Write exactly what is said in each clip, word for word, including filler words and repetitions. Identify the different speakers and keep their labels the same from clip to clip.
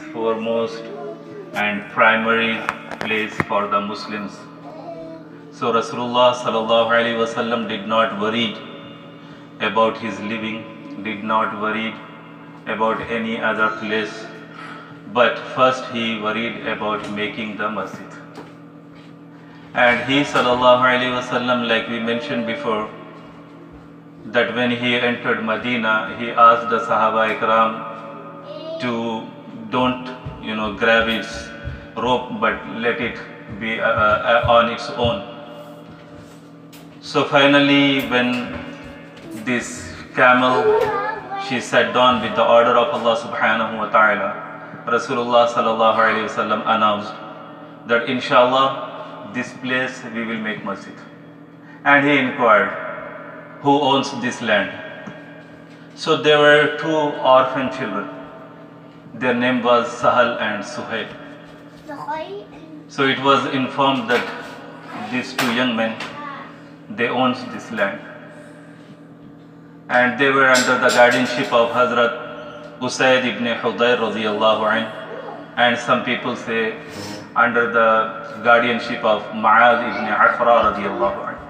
Speaker 1: foremost and primary place for the Muslims. So Rasulullah sallallahu alaihi wasallam did not worry about his living, did not worry about any other place, but first he worried about making the masjid. And he sallallahu alaihi wasallam, like we mentioned before, that when he entered Medina, he asked the Sahaba Ikram to don't, you know, grab its rope, but let it be uh, uh, on its own. So finally, when this camel, she sat down with the order of Allah subhanahu wa ta'ala, Rasulullah sallallahu alaihi wasallam announced that inshallah this place we will make masjid. And he inquired, who owns this land? So there were two orphan children. Their name was Sahal and Suhail. So it was informed that these two young men, they owned this land. And they were under the guardianship of Hazrat Usaid ibn Hudayr radiyallahu anh, and some people say under the guardianship of Ma'az ibn Afra radiyallahu anh.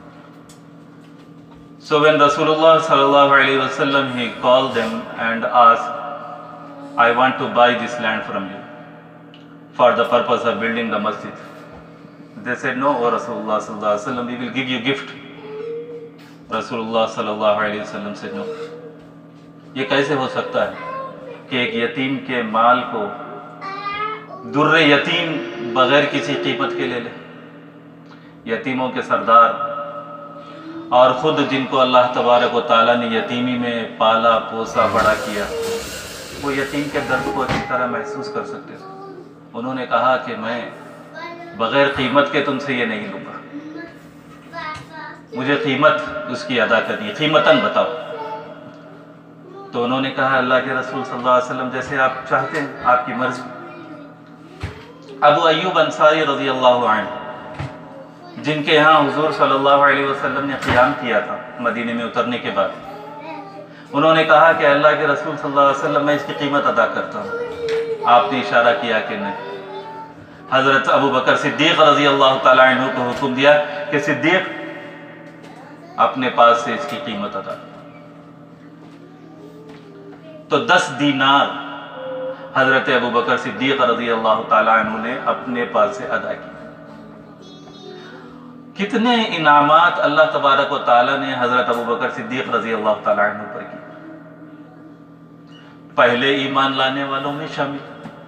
Speaker 1: So when Rasulullah sallallahu alaihi wasallam, he called them and asked, I want to buy this land from you for the purpose of building the masjid. They said, no, O Rasulullah sallallahu alaihi wasallam, we will give you gift. Rasulullah sallallahu alaihi wasallam said, no. یہ کیسے ہو سکتا ہے کہ ایک یتیم کے مال کو در یتیم بغیر کسی قیمت کے لے لے؟ یتیموں کے سردار اور خود جن کو اللہ تبارک و تعالیٰ نے یتیمی میں پالا پوسا بڑا کیا، وہ یتیم کے درد کو اچھی طرح محسوس کر سکتے تھے. انہوں نے کہا کہ میں بغیر قیمت کے تم سے یہ نہیں لوں گا، مجھے قیمت اس کی ادا کرنی ہے، قیمتاً بتاؤ. تو انہوں نے کہا اللہ کے رسول صلی اللہ علیہ وسلم جیسے آپ چاہتے ہیں، آپ کی مرضی. ابو ایوب انصاری رضی اللہ عنہ، جن کے یہاں حضور صلی اللہ علیہ وسلم نے قیام کیا تھا مدینے میں اترنے کے بعد، انہوں نے کہا کہ اللہ کے رسول صلی اللہ علیہ وسلم میں اس کی قیمت ادا کرتا ہوں. آپ نے اشارہ کیا کہ نہیں. حضرت ابو بکر صدیق رضی اللہ تعالیٰ عنہ کو حکم دیا کہ صدیق اپنے پاس سے اس کی قیمت ادا کرو. تو دس دینار حضرت ابو بکر صدیق رضی اللہ تعالیٰ عنہ نے اپنے پاس سے ادا کی. کتنے انعامات اللہ تبارک و تعالیٰ نے حضرت ابو بکر صدیق رضی اللہ تعالیٰ عنہ پر کی. پہلے ایمان لانے والوں میں شامل.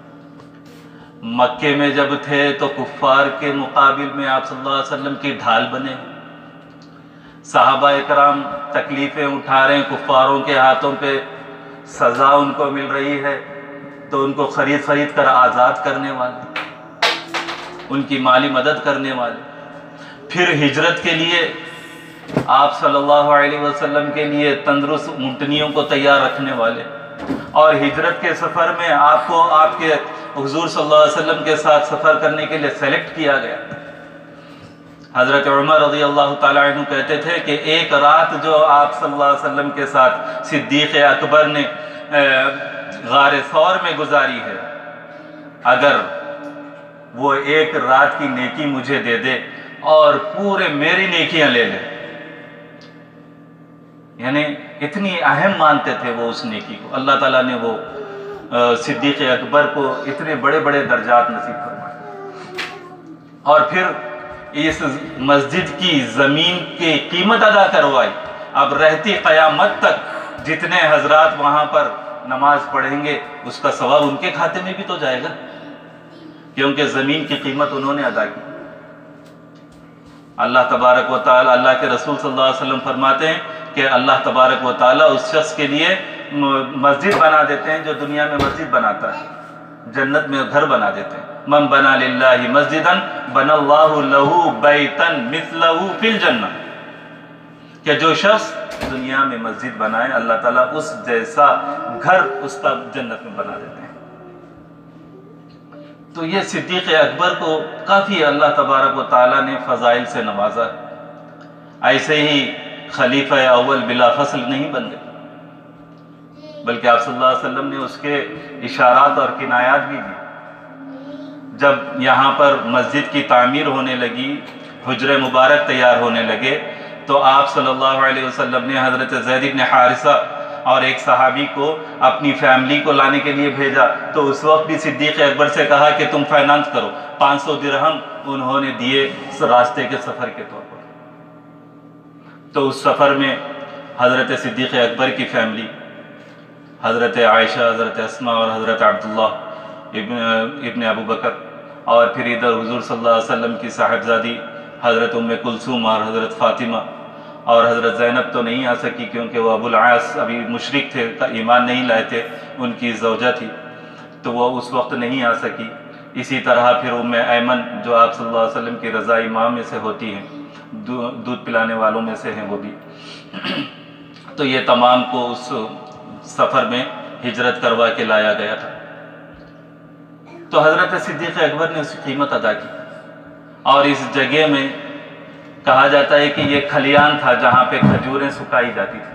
Speaker 1: مکے میں جب تھے تو کفار کے مقابل میں آپ صلی اللہ علیہ وسلم کی ڈھال بنے. صحابہ اکرام تکلیفیں اٹھا رہے ہیں، کفاروں کے ہاتھوں پہ سزا ان کو مل رہی ہے، تو ان کو خرید خرید کر آزاد کرنے والے، ان کی مالی مدد کرنے والے. پھر ہجرت کے لیے آپ صلی اللہ علیہ وسلم کے لیے تندرست اونٹنیوں کو تیار رکھنے والے، اور ہجرت کے سفر میں آپ کو آپ کے حضور صلی اللہ علیہ وسلم کے ساتھ سفر کرنے کے لیے سلیکٹ کیا گیا. حضرت عمر رضی اللہ تعالیٰ عنہ کہتے تھے کہ ایک رات جو آپ صلی اللہ علیہ وسلم کے ساتھ صدیق اکبر نے غار ثور میں گزاری ہے، اگر وہ ایک رات کی نیکی مجھے دے دے اور پورے میری نیکیاں لے لے، یعنی اتنی اہم مانتے تھے وہ اس نیکی کو. اللہ تعالیٰ نے وہ صدیق اکبر کو اتنے بڑے بڑے درجات نصیب فرمائے. اور پھر اس مسجد کی زمین کی قیمت ادا کروائی. اب رہتی قیامت تک جتنے حضرات وہاں پر نماز پڑھیں گے اس کا ثواب ان کے کھاتے میں بھی تو جائے گا، کیونکہ زمین کی قیمت انہوں نے ادا کی. اللہ تبارک و تعالی، اللہ کے رسول صلی اللہ علیہ وسلم فرماتے ہیں کہ اللہ تبارک و تعالی اس شخص کے لیے مسجد بنا دیتے ہیں جو دنیا میں مسجد بناتا ہے، جنت میں گھر بنا دیتے ہیں. من بنا للہ مسجدا بنا اللہ لہ بیتا مثلہ فی الجنہ، کہ جو شخص دنیا میں مسجد بنائے اللہ تعالیٰ اس جیسا گھر اس کا جنت میں بنا دیتے ہیں. تو یہ صدیق اکبر کو کافی اللہ تبارک و تعالیٰ نے فضائل سے نوازا. ایسے ہی خلیفہ اول بلا فصل نہیں بن گئے. بلکہ آپ صلی اللہ علیہ وسلم نے اس کے اشارات اور کنایات بھی دی۔ جب یہاں پر مسجد کی تعمیر ہونے لگی، حجر مبارک تیار ہونے لگے، تو آپ صلی اللہ علیہ وسلم نے حضرت زید بن حارثہ اور ایک صحابی کو اپنی فیملی کو لانے کے لیے بھیجا، تو اس وقت بھی صدیق اکبر سے کہا کہ تم فائنانس کرو۔ پانچ سو درہم انہوں نے دیے راستے کے سفر کے طور پر۔ تو اس سفر میں حضرت صدیق اکبر کی فیملی، حضرت عائشہ، حضرت اسماء اور حضرت عبداللہ ابن ابن ابو بکر، اور پھر ادھر حضور صلی اللہ علیہ وسلم کی صاحبزادی حضرت ام کلثوم اور حضرت فاطمہ، اور حضرت زینب تو نہیں آ سکی کیونکہ وہ ابو العاص ابھی مشرک تھے، ایمان نہیں لائے تھے، ان کی زوجہ تھی، تو وہ اس وقت نہیں آ سکی۔ اسی طرح پھر ام ایمن جو آپ صلی اللہ علیہ وسلم کی رضائی ماں میں سے ہوتی ہیں، دودھ پلانے والوں میں سے ہیں وہ بھی، تو یہ تمام کو اس سفر میں ہجرت کروا کے لایا گیا تھا۔ تو حضرت صدیق اکبر نے اس کی قیمت ادا کی، اور اس جگہ میں کہا جاتا ہے کہ یہ کھلیان تھا جہاں پہ کھجوریں سکائی جاتی تھی،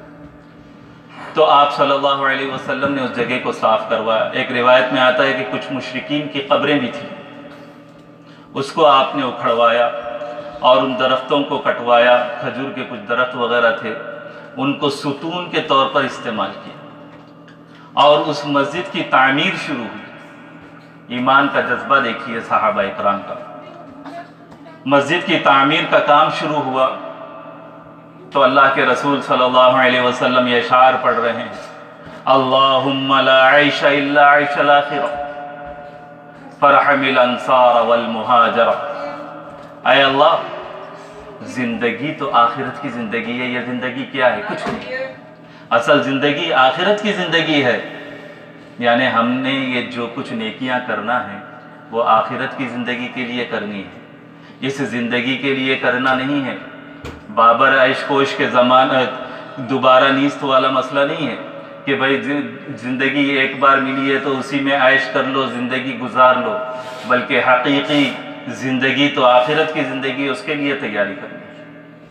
Speaker 1: تو آپ صلی اللہ علیہ وسلم نے اس جگہ کو صاف کروایا۔ ایک روایت میں آتا ہے کہ کچھ مشرکین کی قبریں بھی تھیں، اس کو آپ نے اکھڑوایا اور ان درختوں کو کٹوایا، کھجور کے کچھ درخت وغیرہ تھے، ان کو ستون کے طور پر استعمال کیا، اور اس مسجد کی تعمیر شروع ہوئی۔ ایمان کا جذبہ دیکھیے صحابہ اکرام کا۔ مسجد کی تعمیر کا کام شروع ہوا تو اللہ کے رسول صلی اللہ علیہ وسلم یہ اشعار پڑھ رہے ہیں، اللہم لا عیش الا عیش الاخرہ فرحم الانصار والمہاجر۔ اے اللہ، زندگی تو آخرت کی زندگی ہے، یہ زندگی کیا ہے؟ کچھ نہیں، اصل زندگی آخرت کی زندگی ہے، یعنی ہم نے یہ جو کچھ نیکیاں کرنا ہے وہ آخرت کی زندگی کے لیے کرنی ہے، اس زندگی کے لیے کرنا نہیں ہے۔ بابر عیش کوش کے زمانہ دوبارہ نیست والا مسئلہ نہیں ہے کہ بھائی زندگی ایک بار ملی ہے تو اسی میں عیش کر لو، زندگی گزار لو، بلکہ حقیقی زندگی تو آخرت کی زندگی، اس کے لیے تیاری کرنی ہے۔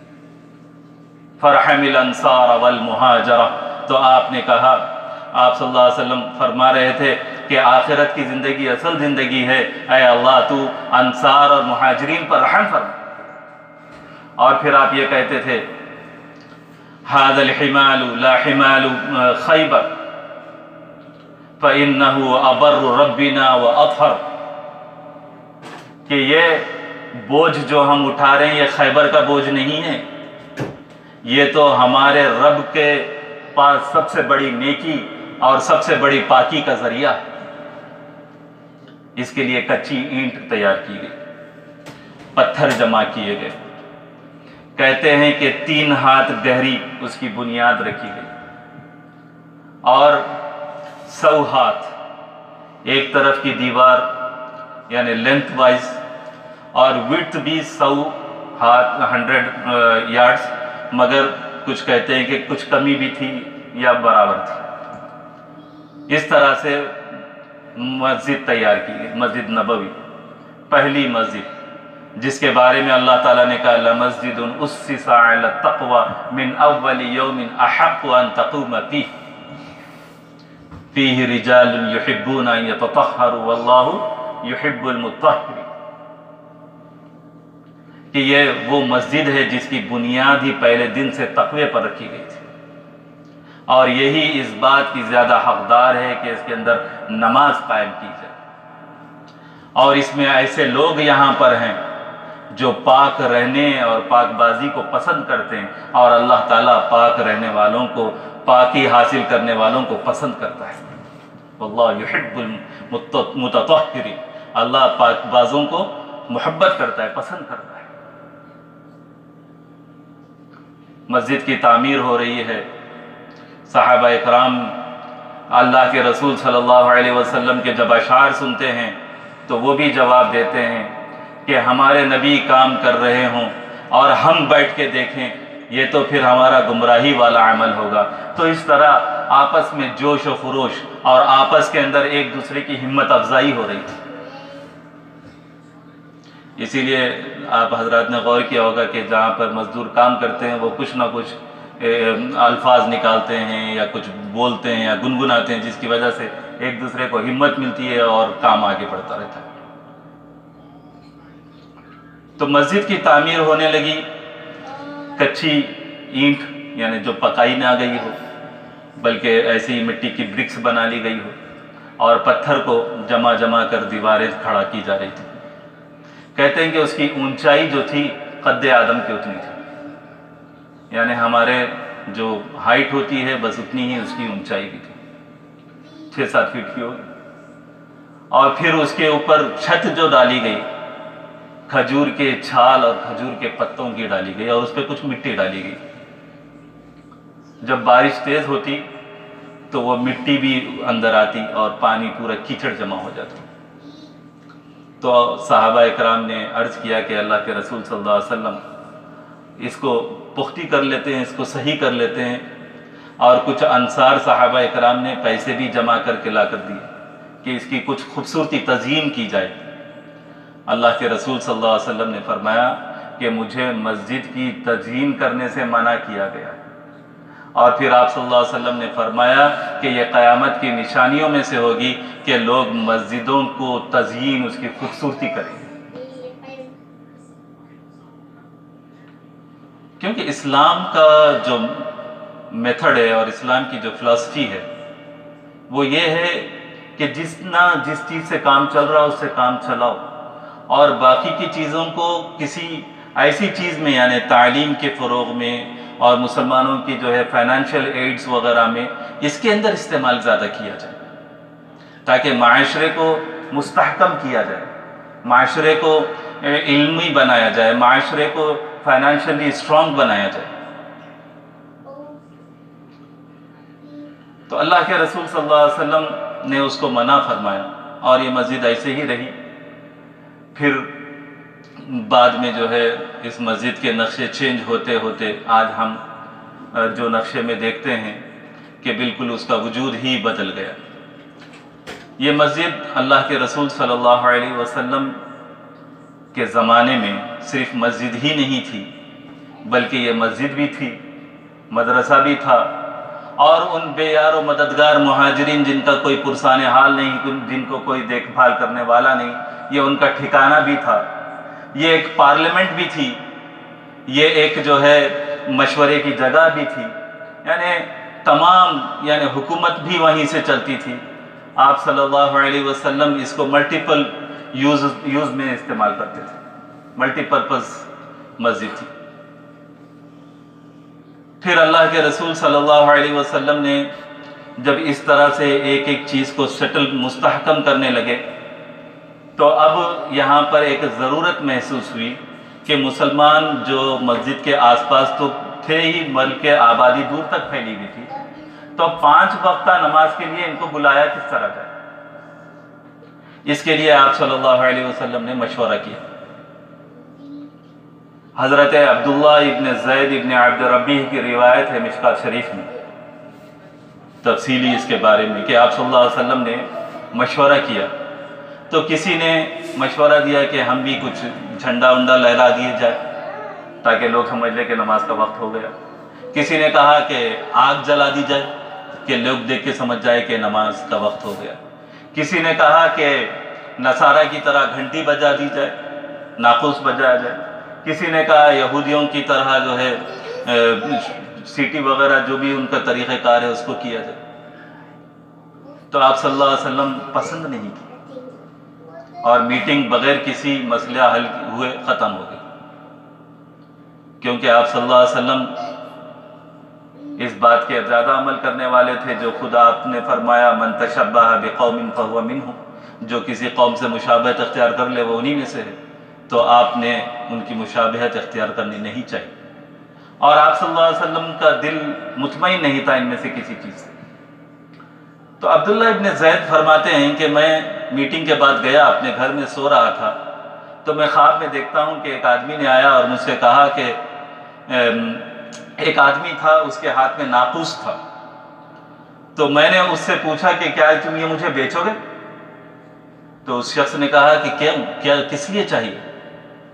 Speaker 1: فرحم الانصار والمہاجرہ، تو آپ نے کہا، آپ صلی اللہ علیہ وسلم فرما رہے تھے کہ آخرت کی زندگی اصل زندگی ہے، اے اللہ تو انصار اور مہاجرین پر رحم فرما۔ اور پھر آپ یہ کہتے تھے، هذا الحمال لا حمال خیبر فإنه أبر ربنا وأطهر، کہ یہ بوجھ جو ہم اٹھا رہے ہیں یہ خیبر کا بوجھ نہیں ہے، یہ تو ہمارے رب کے پاس سب سے بڑی نیکی اور سب سے بڑی پاکی کا ذریعہ ہے۔ اس کے لیے کچی اینٹ تیار کی گئی، پتھر جمع کیے گئے، کہتے ہیں کہ تین ہاتھ گہری اس کی بنیاد رکھی گئی، اور سو ہاتھ ایک طرف کی دیوار یعنی لینتھ وائز، اور وڈتھ بھی سو ہاتھ ہنڈریڈ یارڈز، مگر کچھ کہتے ہیں کہ کچھ کمی بھی تھی یا برابر تھی۔ اس طرح سے مسجد تیار کی گئی، مسجد نبوی، پہلی مسجد جس کے بارے میں اللہ تعالیٰ نے کہا لَمَسْجِدٌ أُسِّسَ عَلَى التَّقْوَى مِنْ أَوَّلِ يَوْمٍ أَحَقُّ أَن تَقُومَ فِيهِ فِيهِ رِجَالٌ يُحِبُّونَ أَن يَتَطَهَّرُوا وَاللَّهُ يُحِبُّ الْمُطَّهِّرِينَ، کہ یہ وہ مسجد ہے جس کی بنیاد ہی پہلے دن سے تقوی پر رکھی گئی تھی، اور یہی اس بات کی زیادہ حقدار ہے کہ اس کے اندر نماز قائم کی جائے، اور اس میں ایسے لوگ یہاں پر ہیں جو پاک رہنے اور پاک بازی کو پسند کرتے ہیں، اور اللہ تعالیٰ پاک رہنے والوں کو، پاکی حاصل کرنے والوں کو پسند کرتا ہے۔ واللہ یحب المتطہرین، اللہ پاک بازوں کو محبت کرتا ہے، پسند کرتا ہے۔ مسجد کی تعمیر ہو رہی ہے، صحابہ اکرام اللہ کے رسول صلی اللہ علیہ وسلم کے جب اشعار سنتے ہیں تو وہ بھی جواب دیتے ہیں کہ ہمارے نبی کام کر رہے ہوں اور ہم بیٹھ کے دیکھیں، یہ تو پھر ہمارا گمراہی والا عمل ہوگا۔ تو اس طرح آپس میں جوش و خروش اور آپس کے اندر ایک دوسرے کی ہمت افزائی ہو رہی تھی۔ اسی لیے آپ حضرات نے غور کیا ہوگا کہ جہاں پر مزدور کام کرتے ہیں وہ کچھ نہ کچھ الفاظ نکالتے ہیں یا کچھ بولتے ہیں یا گنگناتے ہیں، جس کی وجہ سے ایک دوسرے کو ہمت ملتی ہے اور کام آگے بڑھتا رہتا ہے۔ تو مسجد کی تعمیر ہونے لگی، کچی اینٹ یعنی جو پکائی نہ گئی ہو بلکہ ایسی ہی مٹی کی برکس بنا لی گئی ہو، اور پتھر کو جمع جمع کر دیواریں کھڑا کی جا رہی تھی۔ کہتے ہیں کہ اس کی اونچائی جو تھی قد آدم کی اتنی تھی، یعنی ہمارے جو ہائٹ ہوتی ہے بس اتنی ہی اس کی اونچائی بھی تھی، چھ سات فٹ کی ہوگی۔ اور پھر اس کے اوپر چھت جو ڈالی گئی کھجور کے چھال اور کھجور کے پتوں کی ڈالی گئی، اور اس پہ کچھ مٹی ڈالی گئی۔ جب بارش تیز ہوتی تو وہ مٹی بھی اندر آتی اور پانی پورا کیچڑ جمع ہو جاتا۔ تو صحابہ اکرام نے عرض کیا کہ اللہ کے رسول صلی اللہ علیہ وسلم اس کو پختی کر لیتے ہیں، اس کو صحیح کر لیتے ہیں۔ اور کچھ انصار صحابہ اکرام نے پیسے بھی جمع کر کے لا کر دیے کہ اس کی کچھ خوبصورتی تزئین کی جائے۔ اللہ کے رسول صلی اللہ علیہ وسلم نے فرمایا کہ مجھے مسجد کی تزئین کرنے سے منع کیا گیا، اور پھر آپ صلی اللہ علیہ وسلم نے فرمایا کہ یہ قیامت کی نشانیوں میں سے ہوگی کہ لوگ مسجدوں کو تزئین، اس کی خوبصورتی کریں گے۔ کیونکہ اسلام کا جو میتھڈ ہے اور اسلام کی جو فلسفی ہے وہ یہ ہے کہ جتنا جس چیز سے کام چل رہا اس سے کام چلاؤ، اور باقی کی چیزوں کو کسی ایسی چیز میں یعنی تعلیم کے فروغ میں اور مسلمانوں کی جو ہے فائنینشیل ایڈز وغیرہ میں اس کے اندر استعمال زیادہ کیا جائے، تاکہ معاشرے کو مستحکم کیا جائے، معاشرے کو علمی بنایا جائے، معاشرے کو فائنینشلی اسٹرانگ بنایا جائے۔ تو اللہ کے رسول صلی اللہ علیہ وسلم نے اس کو منع فرمایا، اور یہ مسجد ایسے ہی رہی۔ پھر بعد میں جو ہے اس مسجد کے نقشے چینج ہوتے ہوتے آج ہم جو نقشے میں دیکھتے ہیں کہ بالکل اس کا وجود ہی بدل گیا۔ یہ مسجد اللہ کے رسول صلی اللہ علیہ وسلم کے زمانے میں صرف مسجد ہی نہیں تھی، بلکہ یہ مسجد بھی تھی، مدرسہ بھی تھا، اور ان بے یار و مددگار مہاجرین جن کا کوئی پرسان حال نہیں، جن کو کوئی دیکھ بھال کرنے والا نہیں، یہ ان کا ٹھکانہ بھی تھا۔ یہ ایک پارلیمنٹ بھی تھی، یہ ایک جو ہے مشورے کی جگہ بھی تھی، یعنی تمام یعنی حکومت بھی وہیں سے چلتی تھی۔ آپ صلی اللہ علیہ وسلم اس کو ملٹیپل یوز یوز میں استعمال کرتے تھے، ملٹی پرپز مسجد تھی۔ پھر اللہ کے رسول صلی اللہ علیہ وسلم نے جب اس طرح سے ایک ایک چیز کو سیٹل مستحکم کرنے لگے تو اب یہاں پر ایک ضرورت محسوس ہوئی کہ مسلمان جو مسجد کے آس پاس تو تھے ہی بلکہ آبادی دور تک پھیلی ہوئی تھی، تو پانچ وقتہ نماز کے لیے ان کو بلایا کس طرح جائے۔ اس کے لیے آپ صلی اللہ علیہ وسلم نے مشورہ کیا۔ حضرت عبداللہ ابن زید ابن عبد ربیہ کی روایت ہے مشکات شریف میں تفصیلی اس کے بارے میں کہ آپ صلی اللہ علیہ وسلم نے مشورہ کیا، تو کسی نے مشورہ دیا کہ ہم بھی کچھ جھنڈا ونڈا لہرا دیے جائے تاکہ لوگ سمجھ لیں کہ نماز کا وقت ہو گیا۔ کسی نے کہا کہ آگ جلا دی جائے کہ لوگ دیکھ کے سمجھ جائے کہ نماز کا وقت ہو گیا۔ کسی نے کہا کہ نصارہ کی طرح گھنٹی بجا دی جائے، ناقوس بجایا جائے۔ کسی نے کہا یہودیوں کی طرح جو ہے سیٹی وغیرہ جو بھی ان کا طریقہ کار ہے اس کو کیا جائے۔ تو آپ صلی اللہ علیہ وسلم پسند نہیں کی، اور میٹنگ بغیر کسی مسئلہ حل ہوئے ختم ہو گئی، کیونکہ آپ صلی اللہ علیہ وسلم اس بات کے زیادہ عمل کرنے والے تھے جو خدا آپ نے فرمایا من تشبہ بقوم فہو منہم، جو کسی قوم سے مشابہت اختیار کر لے وہ انہی میں سے ہے۔ تو آپ نے ان کی مشابہت اختیار کرنی نہیں چاہیے، اور آپ صلی اللہ علیہ وسلم کا دل مطمئن نہیں تھا ان میں سے کسی چیز سے۔ تو عبداللہ ابن زید فرماتے ہیں کہ میں میٹنگ کے بعد گیا، اپنے گھر میں سو رہا تھا، تو میں خواب میں دیکھتا ہوں کہ ایک آدمی نے آیا اور مجھ سے کہا کہ ایک آدمی تھا اس کے ہاتھ میں ناقوس تھا، تو میں نے اس سے پوچھا کہ کیا تم یہ مجھے بیچو گے؟ تو اس شخص نے کہا کہ کیا کیا کس لیے چاہیے؟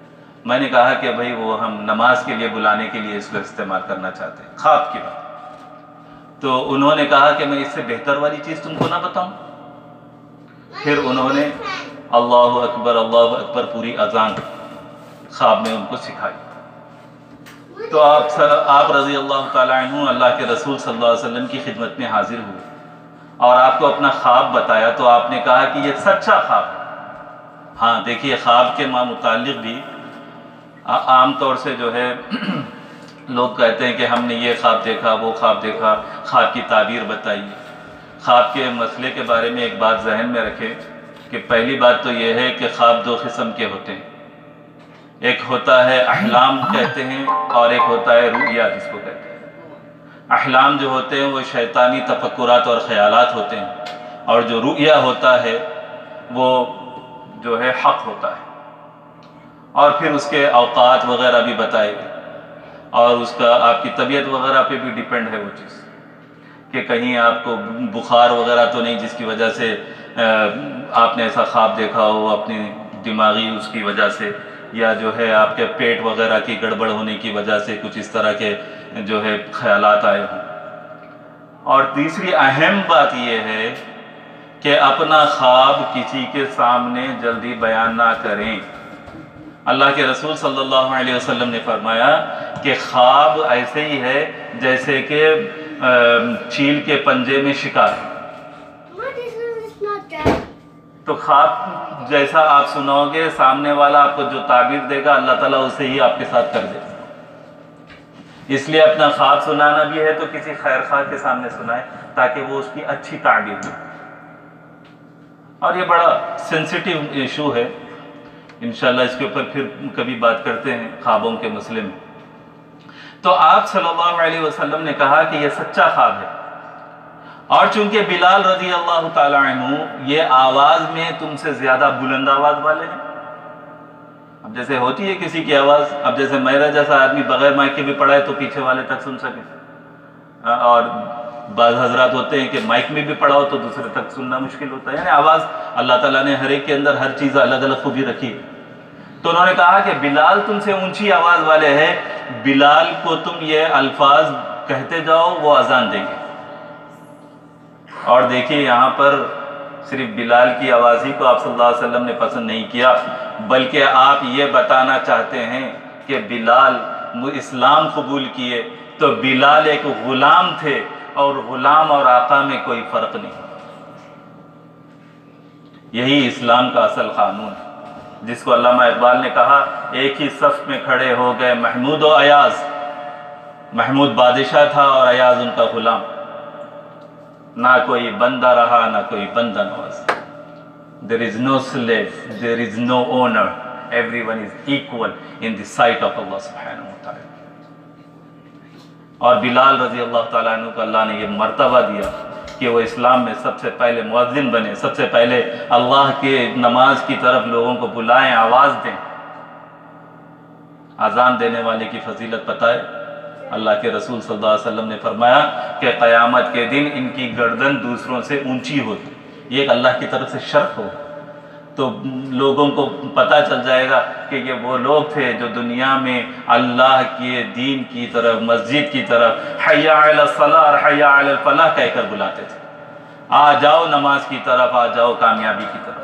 Speaker 1: میں نے کہا کہ بھائی وہ ہم نماز کے لیے بلانے کے لیے اس کو استعمال کرنا چاہتے ہیں، خواب کی بات۔ تو انہوں نے کہا کہ میں اس سے بہتر والی چیز تم کو نہ بتاؤں؟ پھر انہوں نے اللہ اکبر اللہ اکبر پوری اذان خواب میں ان کو سکھائی۔ تو آپ آپ رضی اللہ تعالیٰ عنہ اللہ کے رسول صلی اللہ علیہ وسلم کی خدمت میں حاضر ہوئے اور آپ کو اپنا خواب بتایا، تو آپ نے کہا کہ یہ سچا خواب ہے۔ ہاں دیکھیے، خواب کے متعلق بھی عام طور سے جو ہے لوگ کہتے ہیں کہ ہم نے یہ خواب دیکھا، وہ خواب دیکھا، خواب کی تعبیر بتائیے۔ خواب کے مسئلے کے بارے میں ایک بات ذہن میں رکھیں کہ پہلی بات تو یہ ہے کہ خواب دو قسم کے ہوتے ہیں، ایک ہوتا ہے احلام کہتے ہیں اور ایک ہوتا ہے رؤیا جس کو کہتے ہیں۔ احلام جو ہوتے ہیں وہ شیطانی تفکرات اور خیالات ہوتے ہیں، اور جو رؤیا ہوتا ہے وہ جو ہے حق ہوتا ہے، اور پھر اس کے اوقات وغیرہ بھی بتائے گئے، اور اس کا آپ کی طبیعت وغیرہ پہ بھی ڈیپینڈ ہے وہ چیز، کہ کہیں آپ کو بخار وغیرہ تو نہیں جس کی وجہ سے آپ نے ایسا خواب دیکھا ہو اپنی دماغی اس کی وجہ سے، یا جو ہے آپ کے پیٹ وغیرہ کی گڑبڑ ہونے کی وجہ سے کچھ اس طرح کے جو ہے خیالات آئے ہوں۔ اور تیسری اہم بات یہ ہے کہ اپنا خواب کسی کے سامنے جلدی بیان نہ کریں۔ اللہ کے رسول صلی اللہ علیہ وسلم نے فرمایا کہ خواب ایسے ہی ہے جیسے کہ چیل کے پنجے میں شکار۔ تو خواب جیسا آپ سنو گے، سامنے والا آپ کو جو تعبیر دے گا اللہ تعالیٰ اسے ہی آپ کے ساتھ کر دے گا۔ اس لیے اپنا خواب سنانا بھی ہے تو کسی خیر خواہ کے سامنے سنائے تاکہ وہ اس کی اچھی تعبیر دے۔ اور یہ بڑا سینسیٹیو ایشو ہے، انشاءاللہ اس کے اوپر پھر کبھی بات کرتے ہیں خوابوں کے مسئلے میں۔ تو آپ صلی اللہ علیہ وسلم نے کہا کہ یہ سچا خواب ہے، اور چونکہ بلال رضی اللہ تعالیٰ عنہ یہ آواز میں تم سے زیادہ بلند آواز والے ہیں۔ اب جیسے ہوتی ہے کسی کی آواز، اب جیسے میرا جیسا آدمی بغیر مائک کے بھی پڑھائے تو پیچھے والے تک سن سکے، اور بعض حضرات ہوتے ہیں کہ مائک میں بھی پڑھاؤ تو دوسرے تک سننا مشکل ہوتا ہے۔ یعنی آواز اللہ تعالیٰ نے ہر ایک کے اندر ہر چیز الگ الگ خوبی رکھی ہے۔ تو انہوں نے کہا کہ بلال تم سے اونچی آواز والے ہیں، بلال کو تم یہ الفاظ کہتے جاؤ، وہ اذان دیں گے۔ اور دیکھیے یہاں پر صرف بلال کی آواز ہی کو آپ صلی اللہ علیہ وسلم نے پسند نہیں کیا، بلکہ آپ یہ بتانا چاہتے ہیں کہ بلال اسلام قبول کیے تو بلال ایک غلام تھے، اور غلام اور آقا میں کوئی فرق نہیں۔ یہی اسلام کا اصل قانون ہے، جس کو علامہ اقبال نے کہا ایک ہی صف میں کھڑے ہو گئے محمود و ایاز۔ محمود بادشاہ تھا اور ایاز ان کا غلام، نہ کوئی بندہ رہا نہ کوئی بندہ نواز۔ There is no slave, there is no owner, everyone is equal in the sight of Allah subhanahu wa ta'ala۔ اور بلال رضی اللہ تعالیٰ عنہ کو اللہ نے یہ مرتبہ دیا کہ وہ اسلام میں سب سے پہلے مؤذن بنے، سب سے پہلے اللہ کے نماز کی طرف لوگوں کو بلائیں، آواز دیں۔ اذان دینے والے کی فضیلت پتہ ہے؟ اللہ کے رسول صلی اللہ علیہ وسلم نے فرمایا کہ قیامت کے دن ان کی گردن دوسروں سے اونچی ہوتی، یہ ایک اللہ کی طرف سے شرف ہو، تو لوگوں کو پتہ چل جائے گا کہ یہ وہ لوگ تھے جو دنیا میں اللہ کے دین کی طرف، مسجد کی طرف حی علی الصلاۃ اور حی علی الفلاح کہہ کر بلاتے تھے، آ جاؤ نماز کی طرف، آ جاؤ کامیابی کی طرف۔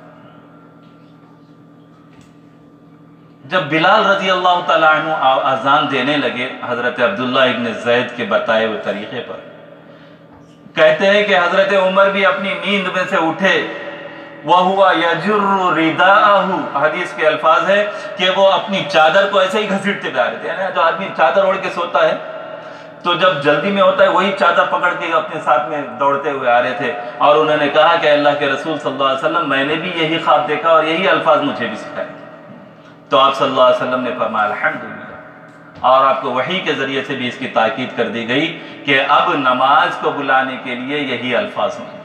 Speaker 1: جب بلال رضی اللہ تعالیٰ عنہ اذان دینے لگے حضرت عبداللہ ابن زید کے بتائے ہوئے طریقے پر، کہتے ہیں کہ حضرت عمر بھی اپنی نیند میں سے اٹھے، وَهُوَ يَجُرُّ رِدَاءَهُ، حدیث کے الفاظ ہے کہ وہ اپنی چادر کو ایسے ہی گھسیٹتے جا رہے تھے۔ یعنی جو آدمی چادر اوڑھ کے سوتا ہے تو جب جلدی میں ہوتا ہے وہی چادر پکڑ کے اپنے ساتھ میں دوڑتے ہوئے آ رہے تھے، اور انہوں نے کہا کہ اللہ کے رسول صلی اللہ علیہ وسلم میں نے بھی یہی خواب دیکھا اور یہی الفاظ مجھے بھی سکھائے۔ تو آپ صلی اللہ علیہ وسلم نے فرمایا الحمدللہ، اور آپ کو وحی کے ذریعے سے بھی اس کی تاکید کر دی گئی کہ اب نماز کو بلانے کے لیے یہی الفاظ ہیں۔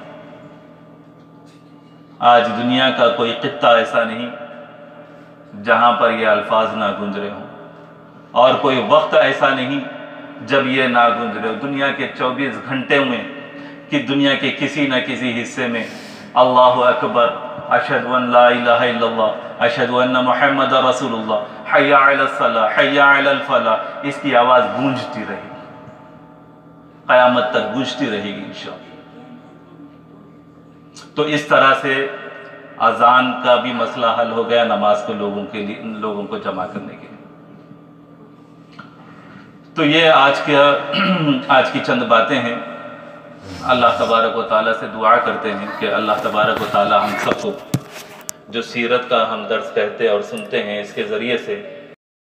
Speaker 1: آج دنیا کا کوئی خطہ ایسا نہیں جہاں پر یہ الفاظ نہ گونج رہے ہوں، اور کوئی وقت ایسا نہیں جب یہ نہ گونج رہے ہو۔ دنیا کے چوبیس گھنٹے میں کہ دنیا کے کسی نہ کسی حصے میں اللہ اکبر، اشہد ان لا الہ الا اللہ، اشہد ان محمد رسول اللہ، حی علی الصلاح، حی علی الفلاح، اس کی آواز گونجتی رہے گی، قیامت تک گونجتی رہے گی انشاءاللہ۔ تو اس طرح سے اذان کا بھی مسئلہ حل ہو گیا، نماز کو لوگوں کے لیے لوگوں کو جمع کرنے کے لیے۔ تو یہ آج کے آج کی چند باتیں ہیں۔ اللہ تبارک و تعالیٰ سے دعا کرتے ہیں کہ اللہ تبارک و تعالیٰ ہم سب کو جو سیرت کا ہم درس کہتے اور سنتے ہیں، اس کے ذریعے سے